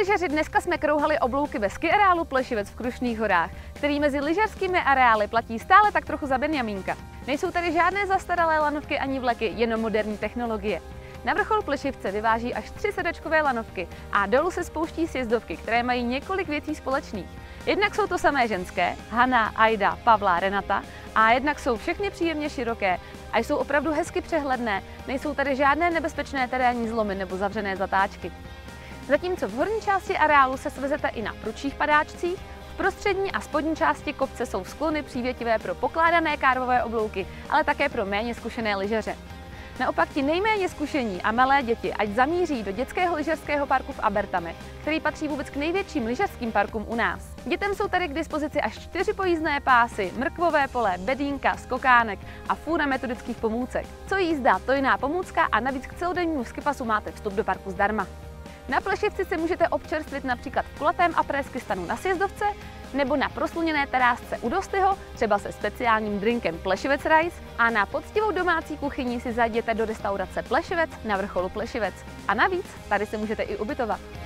lyžaři, dneska jsme krouhali oblouky ve ski areálu Plešivec v Krušných horách, který mezi lyžařskými areály platí stále tak trochu za Benjamínka. Nejsou tady žádné zastaralé lanovky ani vleky, jenom moderní technologie. Na vrchol Plešivce vyváží až 3 sedačkové lanovky a dolů se spouští sjezdovky, které mají několik věcí společných. Jednak jsou to samé ženské, Hana, Aida, Pavla, Renata, a jednak jsou všechny příjemně široké a jsou opravdu hezky přehledné, nejsou tady žádné nebezpečné terénní zlomy nebo zavřené zatáčky. Zatímco v horní části areálu se svezete i na prudších padáčcích, v prostřední a spodní části kopce jsou sklony přívětivé pro pokládané kárvové oblouky, ale také pro méně zkušené lyžaře. Naopak ti nejméně zkušení a malé děti ať zamíří do dětského lyžařského parku v Abertami, který patří vůbec k největším lyžařským parkům u nás. Dětem jsou tady k dispozici až 4 pojízdné pásy, mrkvové pole, bedínka, skokánek a fůra metodických pomůcek. Co jízda, to jiná pomůcka a navíc k celodennímu skipasu máte vstup do parku zdarma. Na Plešivci se můžete občerstvit například v kulatém aprésky stanu na sjezdovce nebo na prosluněné terásce u Dostyho, třeba se speciálním drinkem Plešivec Rice, a na poctivou domácí kuchyni si zajděte do restaurace Plešivec na vrcholu Plešivec. A navíc tady se můžete i ubytovat.